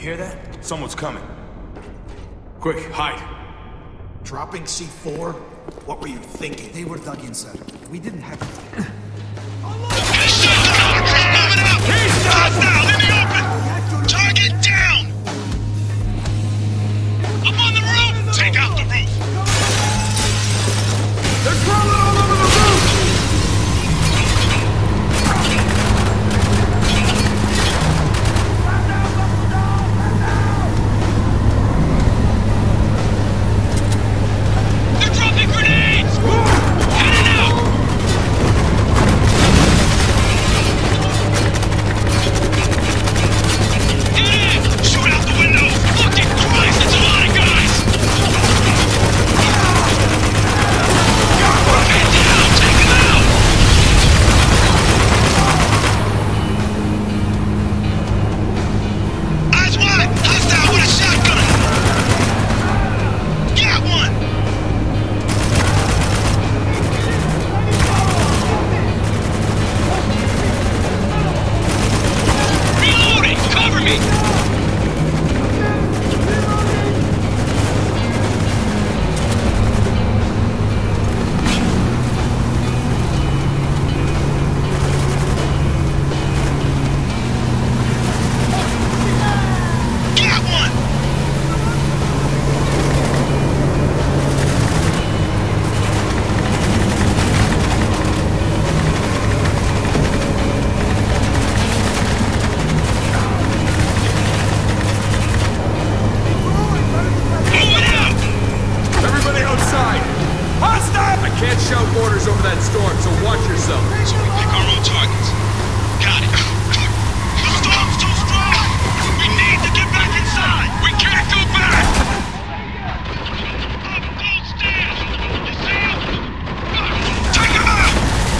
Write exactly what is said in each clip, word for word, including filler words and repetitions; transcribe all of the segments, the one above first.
hear that? Someone's coming. Quick, hide. Dropping C four? What were you thinking? They were dug inside. We didn't have to. He's hostile in the open! Target down! I'm on the roof! Take out the roof! They're crawling all over the roof! They're dropping grenades! Heading out! Get in! Shoot out the window! Fucking Christ, it's a lot of guys! Get down! Take him out! Eyes wide! Hostile with a shotgun! Got one! Reloading! Cover me! Got one! Moving out! Everybody outside! Hostile! I can't shout orders over that storm, so watch yourself. So we pick our own targets. Got it. The storm's too strong! We need to get back inside! We can't go back! Up those stairs! You see him? Take him out!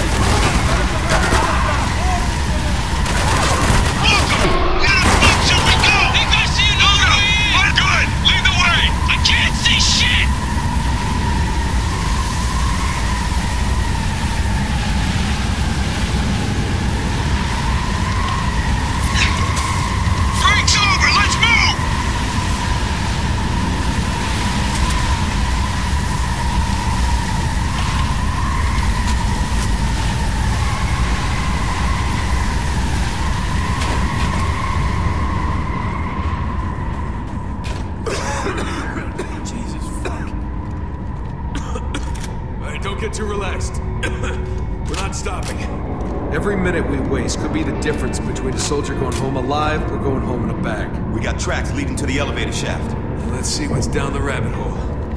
Walk him! Let him float till we go! Think I see another way in! We're good! Lead the way! I can't see shit! Freak's over! Let's move! Jesus fuck. All right, don't get too relaxed. We're not stopping. Every minute we waste could be the difference between a soldier going home alive or going home in a bag. We got tracks leading to the elevator shaft. Let's see what's down the rabbit hole.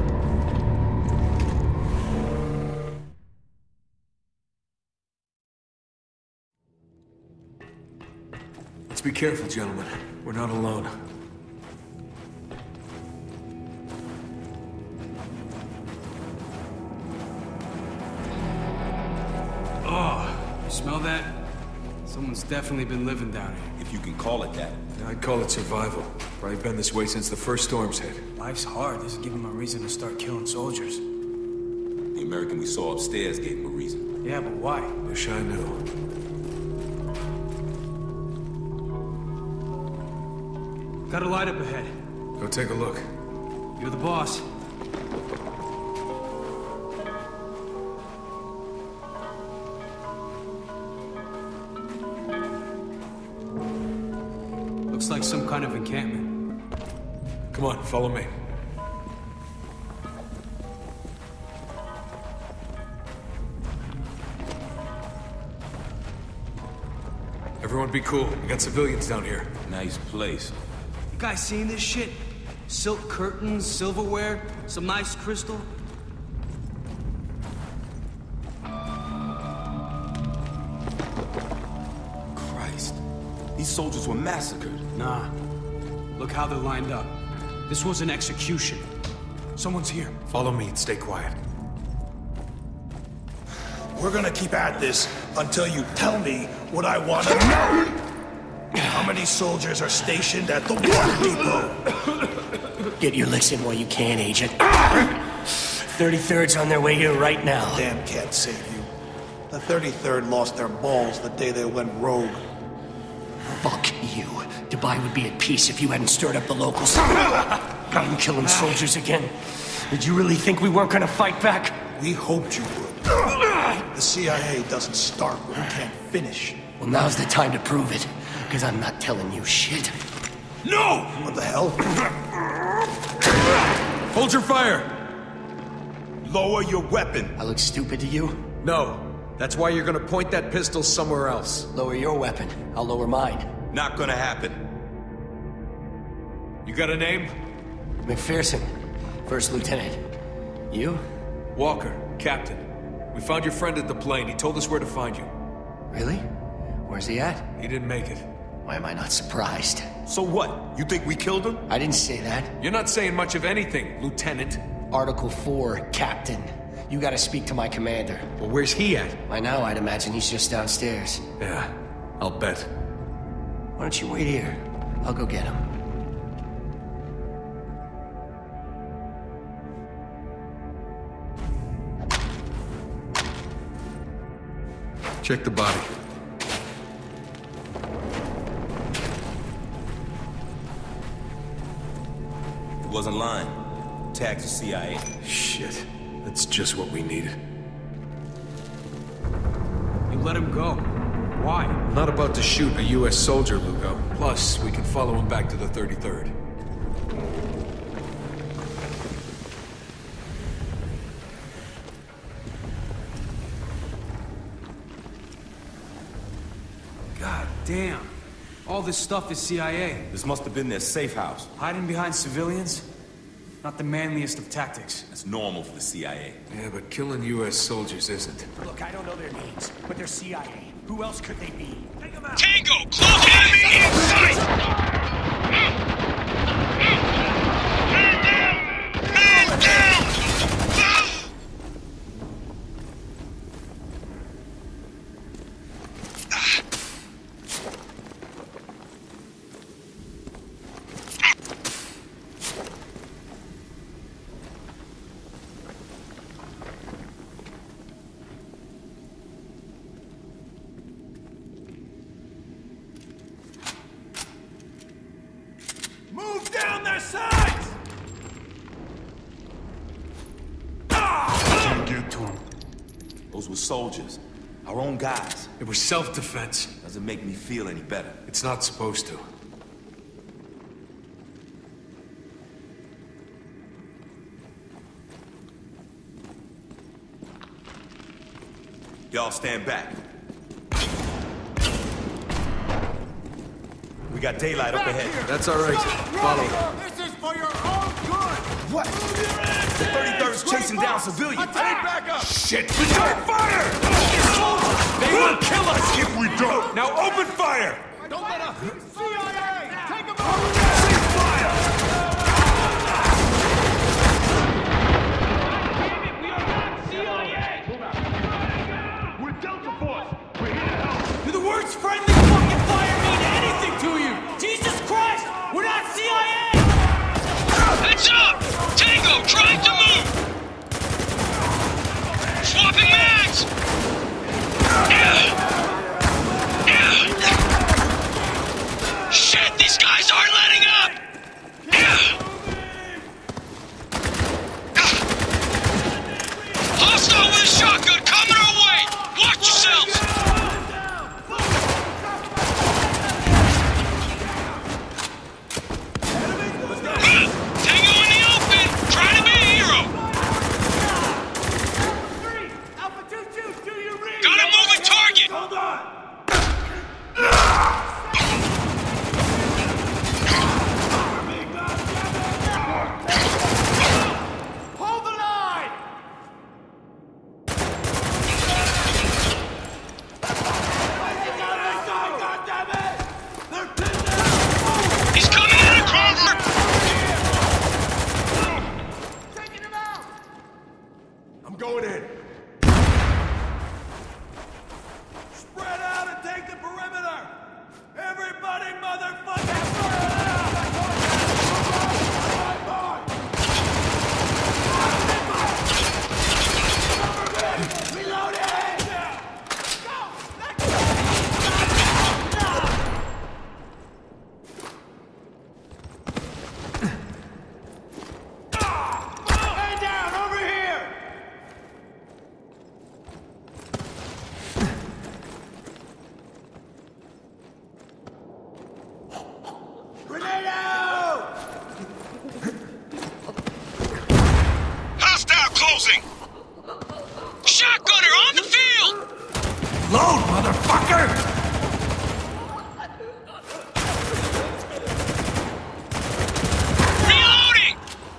Let's be careful, gentlemen. We're not alone. Oh, you smell that? Someone's definitely been living down here. If you can call it that. I'd call it survival. Probably been this way since the first storms hit. Life's hard. This is giving him a reason to start killing soldiers. The American we saw upstairs gave him a reason. Yeah, but why? Wish I knew. Got a light up ahead. Go take a look. You're the boss. Looks like some kind of encampment. Come on, follow me. Everyone be cool. We got civilians down here. Nice place. You guys seen this shit? Silk curtains, silverware, some nice crystal. Christ. These soldiers were massacred. Nah. Look how they're lined up. This was an execution. Someone's here. Follow me and stay quiet. We're gonna keep at this until you tell me what I want to know. How many soldiers are stationed at the water depot? Get your licks in while you can, Agent. thirty-third's on their way here right now. Damn can't save you. The thirty-third lost their balls the day they went rogue. Fuck you. Dubai would be at peace if you hadn't stirred up the locals. Got them killing soldiers again. Did you really think we weren't gonna fight back? We hoped you would. The C I A doesn't start what we can't finish. Well, now's the time to prove it, because I'm not telling you shit. No! What the hell? Hold your fire! Lower your weapon. I look stupid to you? No. That's why you're gonna point that pistol somewhere else. Lower your weapon. I'll lower mine. Not gonna happen. You got a name? McPherson, First Lieutenant. You? Walker, Captain. We found your friend at the plane. He told us where to find you. Really? Where's he at? He didn't make it. Why am I not surprised? So what? You think we killed him? I didn't say that. You're not saying much of anything, Lieutenant. Article four, Captain. You gotta speak to my commander. Well, where's he at? By now, I'd imagine he's just downstairs. Yeah, I'll bet. Why don't you wait here? I'll go get him. Check the body. He wasn't lying. Tagged the C I A. Shit. That's just what we needed. You let him go. Why? Not about to shoot a U S soldier, Lugo. Plus, we can follow him back to the thirty-third. God damn. All this stuff is C I A. This must have been their safe house. Hiding behind civilians? Not the manliest of tactics. That's normal for the C I A. Yeah, but killing U S soldiers isn't. Look, I don't know their names, but they're C I A. Who else could they be? Tango, close enemy in sight! Man down! Man down! Move down their sides! Can't get to him. Those were soldiers. Our own guys. It was self-defense. Doesn't make me feel any better. It's not supposed to. Y'all stand back. We got daylight up ahead. That's all right. Follow. This is for your own good! What? The thirty-third's chasing down civilians. Back up! Shit! Return fire! They will kill us if we don't. Now open fire! Don't let up! C I A! Take him out! Cease fire! We're Delta Force! We're here to help! Do the words friendly fucking fire mean anything to you? Jesus Christ! We're not C I A! Heads up! Tango, trying to move! Swapping mags! Shit, these guys aren't letting up! Hostile with a shotgun coming our way! Watch yourselves! Tango in the open! Trying to be a hero! Load, motherfucker! Reloading!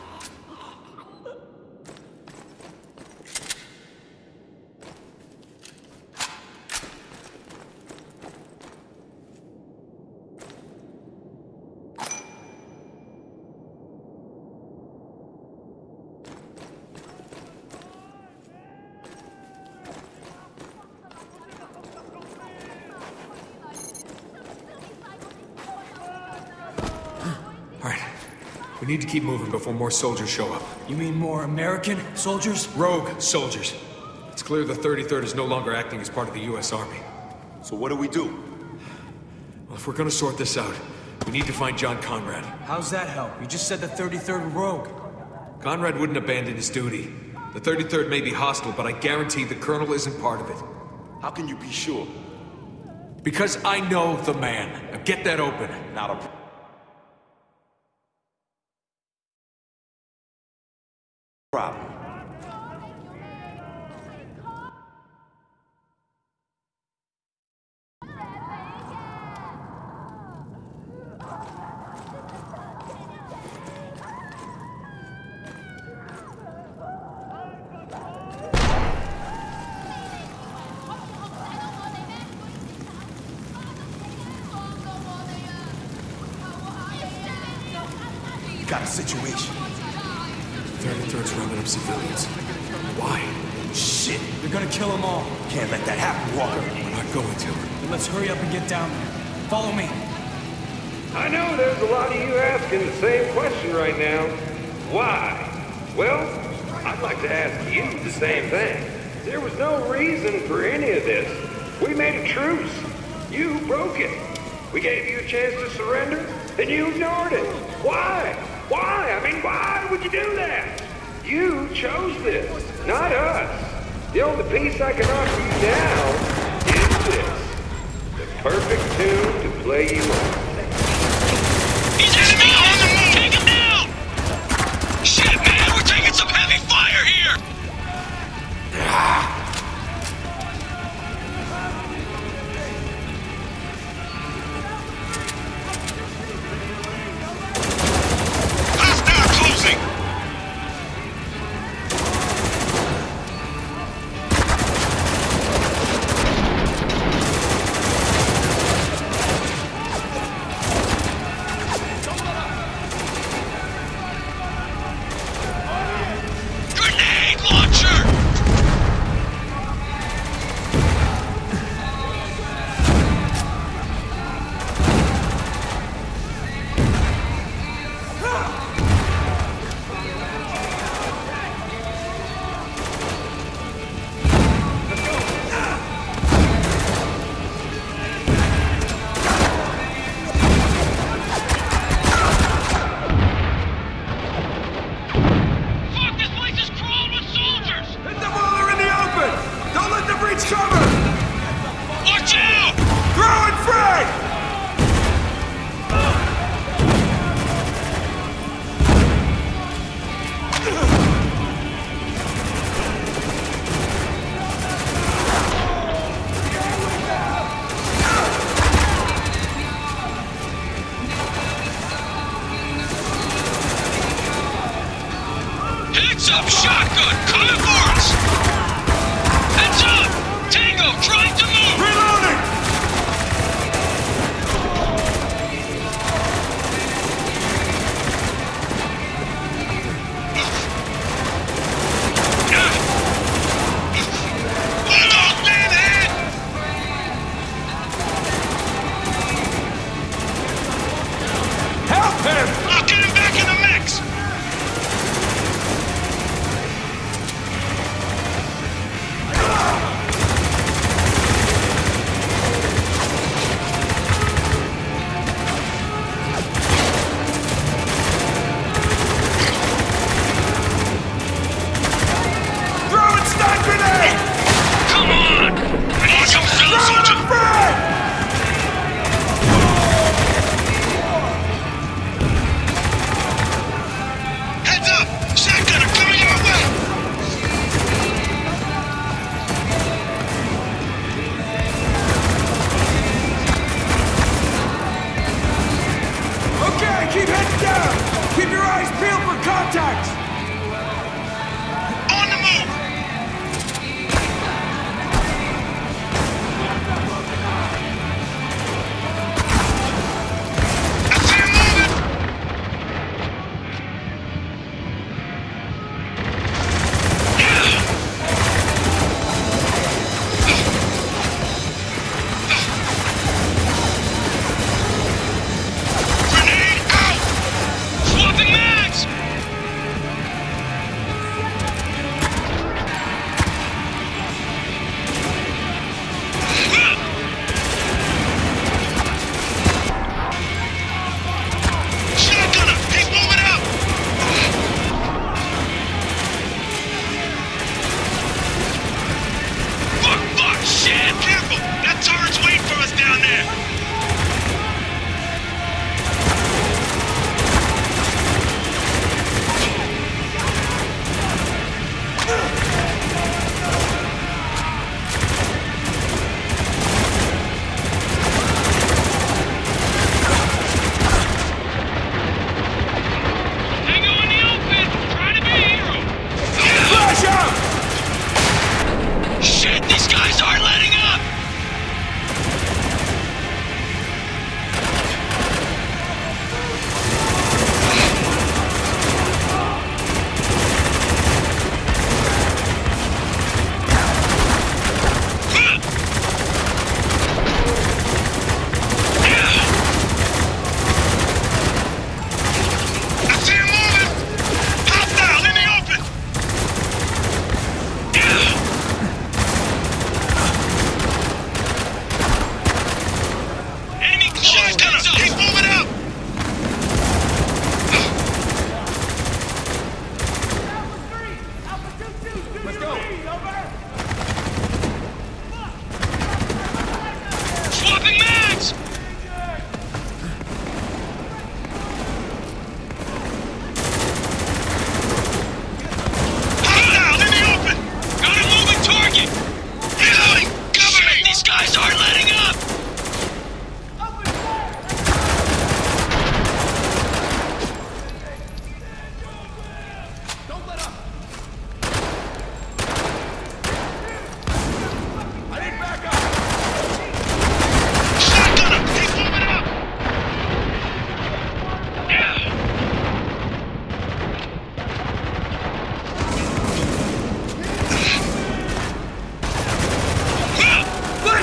We need to keep moving before more soldiers show up. You mean more American soldiers? Rogue soldiers. It's clear the thirty-third is no longer acting as part of the U S Army. So what do we do? Well, if we're gonna sort this out, we need to find John Conrad. How's that help? You just said the thirty-third were rogue. Conrad wouldn't abandon his duty. The thirty-third may be hostile, but I guarantee the Colonel isn't part of it. How can you be sure? Because I know the man. Now get that open. Not a... problem. Got a situation. thirty-third's rounding up civilians. Why? Shit! They're gonna kill them all. Can't let that happen, Walker. We're not going to. Then let's hurry up and get down there. Follow me. I know there's a lot of you asking the same question right now. Why? Well, I'd like to ask you the same thing. There was no reason for any of this. We made a truce. You broke it. We gave you a chance to surrender, and you ignored it. Why? Why? I mean, why would you do that? You chose this, not us. The only piece I can offer you now is this. The perfect tune to play you on. He's enemy on the move! Take him down! Shit, man! We're taking some heavy fire here! Hostile closing! Grenade launcher!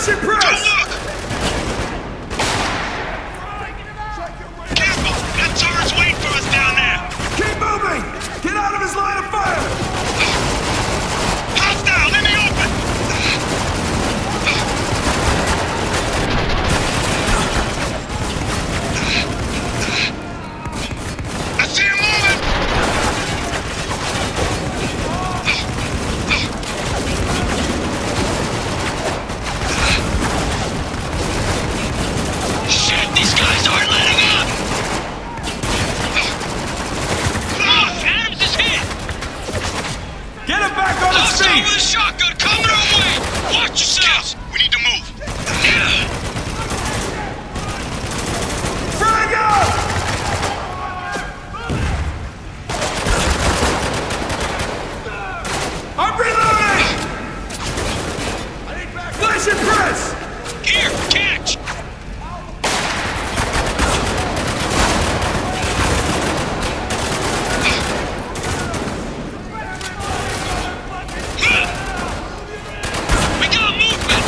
Flash and press! Don't look! Careful! That turret's waiting for us down there! Keep moving! Get out of his line of fire! Hostile, in the open! I see him moving! Shit, these guys aren't letting up! Come on, Adams is hit! Get him back on his Hostile feet! with a shotgun coming our way! Watch yourselves! We need to move! Frag out! I'm reloading! Flash and press! Here, catch! We got movement!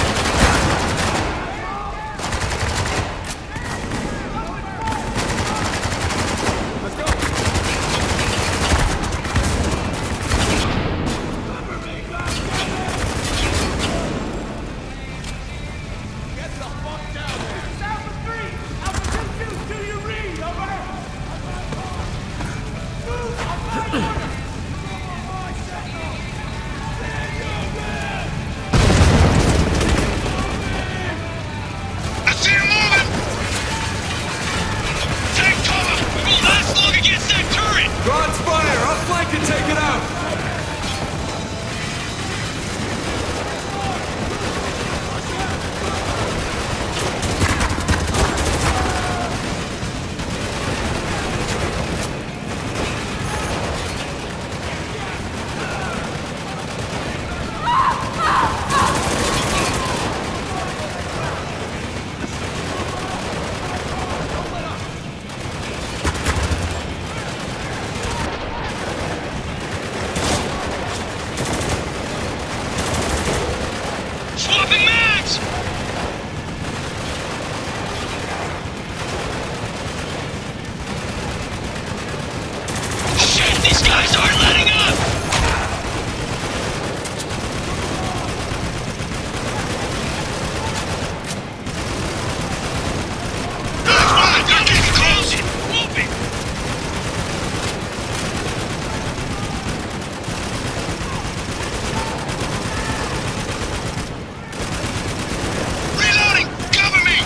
I see him moving! Take cover! We won't last long against that turret! God's fire! I'll flank and take it out! Swapping mags! Shit, these guys aren't letting up! That's right, they're getting close! Move it! Reloading! Cover me!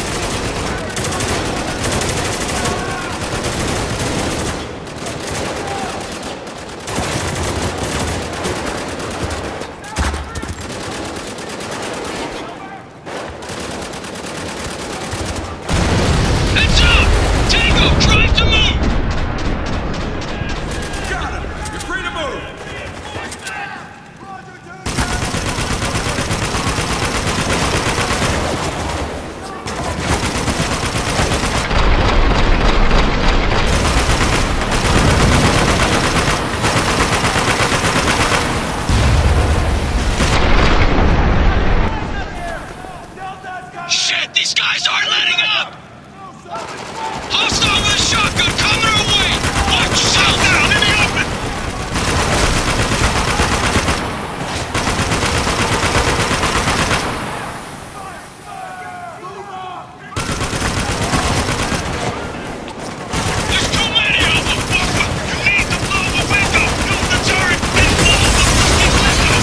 Heads up! Tango, drive to move! Got him! You're free to move! Shit, these guys aren't letting up! Hostile with a shotgun coming our way! Watch yourself down in the open! There's too many of them! You need to blow the window! Use the turret and blow the fucking window!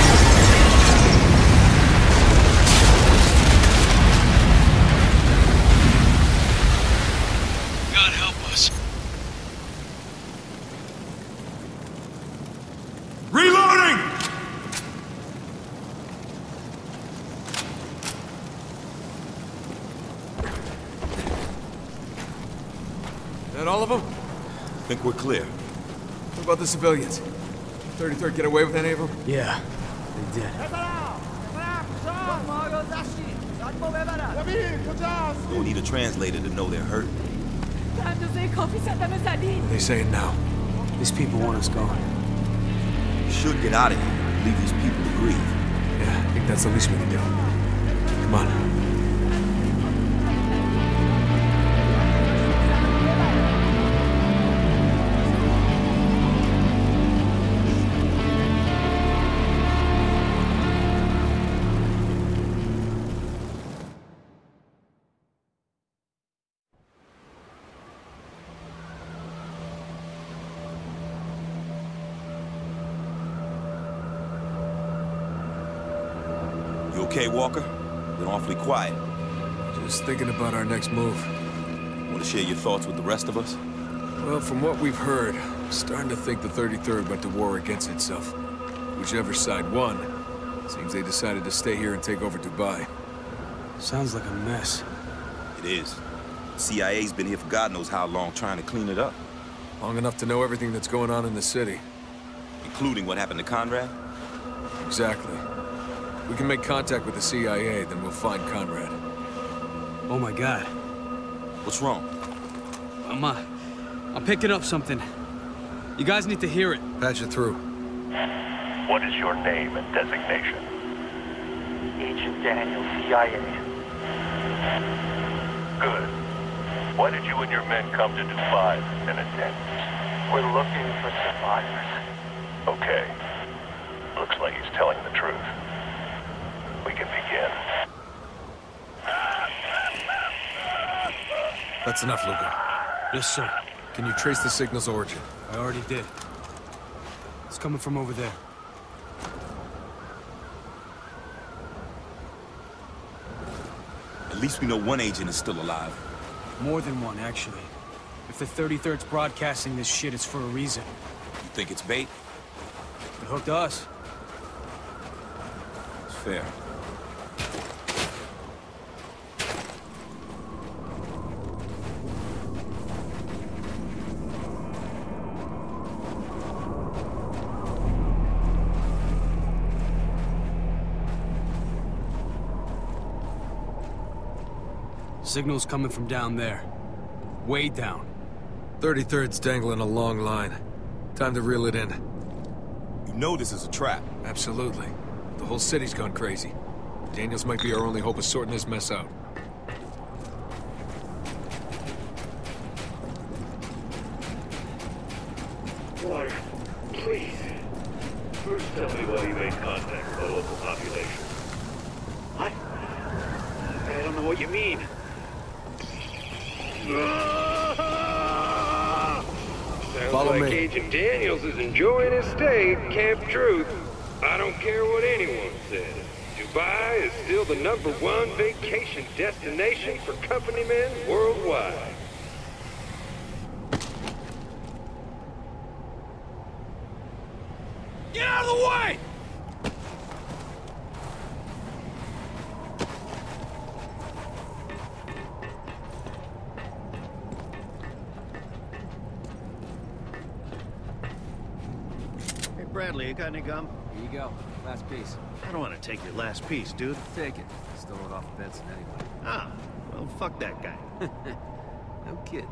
God help us. Reloading! That all of them? Think we're clear. What about the civilians? thirty-third get away with any of them? Yeah, they did. Don't need a translator to know they're hurt. What are they saying now? These people want us gone. We should get out of here. Leave these people to grieve. Yeah, I think that's the least we can do. Come on. You okay, Walker? Been awfully quiet. Just thinking about our next move. Want to share your thoughts with the rest of us? Well, from what we've heard, I'm starting to think the thirty-third went to war against itself. Whichever side won, seems they decided to stay here and take over Dubai. Sounds like a mess. It is. C I A's been here for God knows how long trying to clean it up. Long enough to know everything that's going on in the city. Including what happened to Conrad? Exactly. If we can make contact with the C I A, then we'll find Conrad. Oh my God. What's wrong? I'm, uh, I'm picking up something. You guys need to hear it. Patch it through. What is your name and designation? Agent Daniel, C I A. Good. Why did you and your men come to Dubai, Lieutenant Daniels? We're looking for survivors. Okay. Looks like he's telling the truth. We can begin. That's enough, Luca. Yes, sir. Can you trace the signal's origin? I already did. It's coming from over there. At least we know one agent is still alive. More than one, actually. If the thirty-third's broadcasting this shit, it's for a reason. You think it's bait? It hooked us. It's fair. Signal's coming from down there. Way down. thirty-third's dangling a long line. Time to reel it in. You know this is a trap. Absolutely. The whole city's gone crazy. Daniels might be our only hope of sorting this mess out. Water, please. First tell me why you made contact with the local population. What? I don't know what you mean. Sounds Follow like me. Agent Daniels is enjoying his stay at Camp Truth. I don't care what anyone says. Dubai is still the number one vacation destination for company men worldwide. Get out of the way! Hey, Bradley, you got any gum? Here you go. Last piece. I don't want to take your last piece, dude. Take it. Stole it off Benson anyway. Ah, well, fuck that guy. No kidding.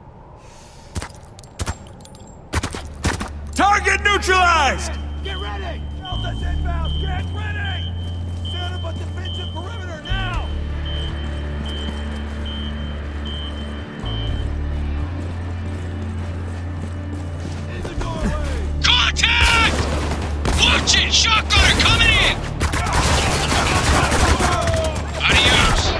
Target neutralized! Get ready! Delta's inbound! Get ready! Set up a defensive perimeter now! In the doorway! Contact! Watch it! Shotgunner coming in! Adios!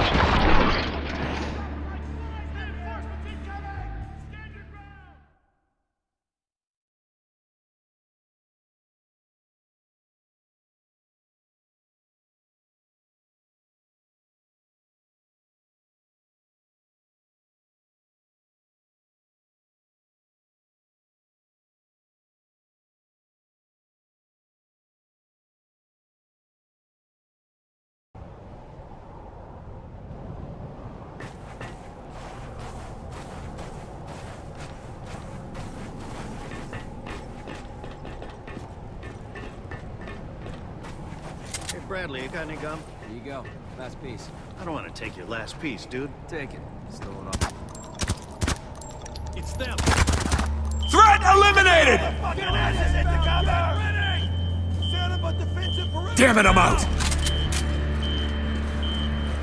Hey, Bradley, you got any gum? Here you go. Last piece. I don't want to take your last piece, dude. Take it. Stole it off. It's them! Threat eliminated! Fucking asses in the cover! Ready! Set up a defensive perimeter! Damn it, I'm out!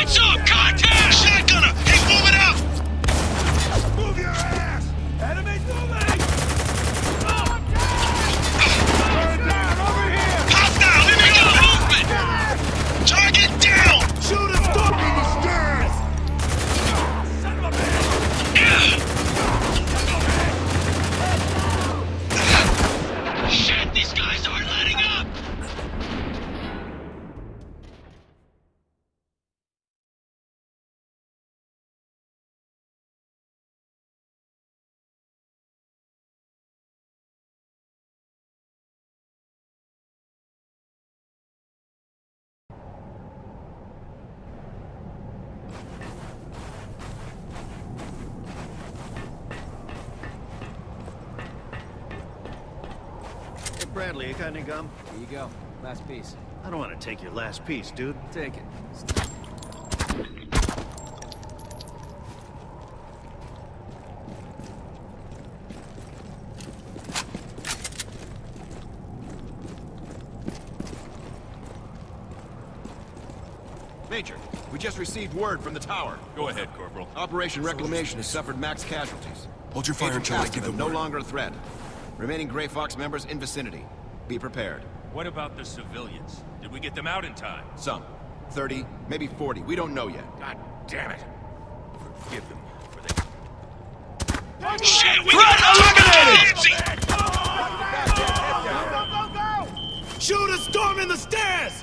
Heads up! Contact! Shotgunner! He's moving out! Move your ass! Enemies moving! Hostile! Illegal movement! Target down! Shoot a storm in the stairs! Son of a bitch! Shit! These guys aren't letting up! Hey, Bradley, you got any gum? Here you go. Last piece. I don't want to take your last piece, dude. Take it. Major, we just received word from the tower. Go ahead, Corporal. Operation Reclamation has suffered max casualties. Hold your fire Agent until I Caston give the no word. longer a threat. Remaining Gray Fox members in vicinity. Be prepared. What about the civilians? Did we get them out in time? Some. thirty, maybe forty. We don't know yet. God damn it. Forgive them for they... Shit! We got Nancy! Shoot a storm in the stairs!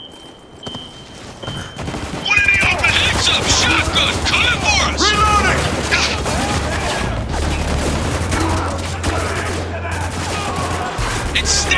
One in the open! Heads up! Shotgun! Coming for us! Reloading! It's